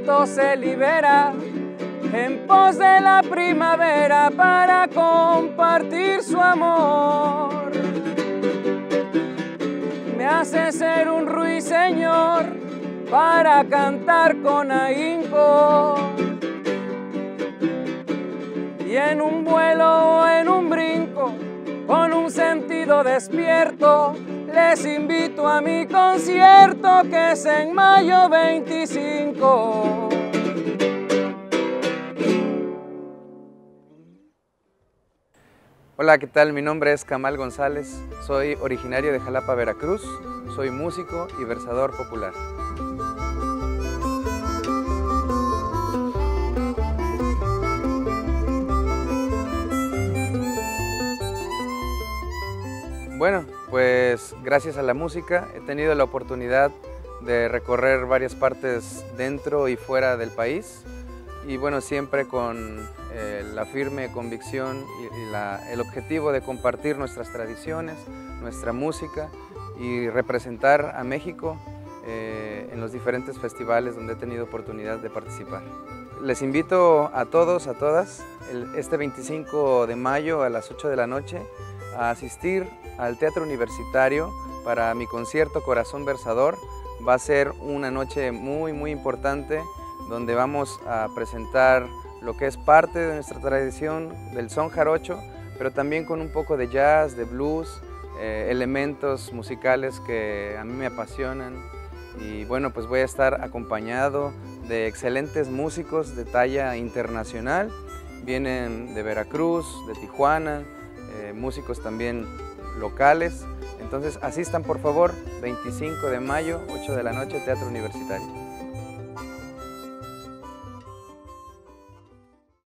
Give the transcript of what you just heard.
viento se libera en pos de la primavera para compartir su amor. Me hace ser un ruiseñor para cantar con ahínco. Y en un vuelo o en un brinco, con un sentido despierto, les invito a mi concierto que es en mayo 25. Hola, ¿qué tal? Mi nombre es Kamal González, soy originario de Jalapa, Veracruz, soy músico y versador popular. Bueno, pues gracias a la música he tenido la oportunidad de recorrer varias partes dentro y fuera del país y bueno, siempre con la firme convicción y el objetivo de compartir nuestras tradiciones, nuestra música y representar a México en los diferentes festivales donde he tenido oportunidad de participar. Les invito a todos, a todas, este 25 de mayo a las 8 de la noche a asistir al Teatro Universitario para mi concierto Corazón Versador. Va a ser una noche muy importante donde vamos a presentar lo que es parte de nuestra tradición del son jarocho, pero también con un poco de jazz, de blues, elementos musicales que a mí me apasionan. Y bueno, pues voy a estar acompañado de excelentes músicos de talla internacional. Vienen de Veracruz, de Tijuana, músicos también locales. Entonces asistan por favor, 25 de mayo, 8 de la noche, Teatro Universitario.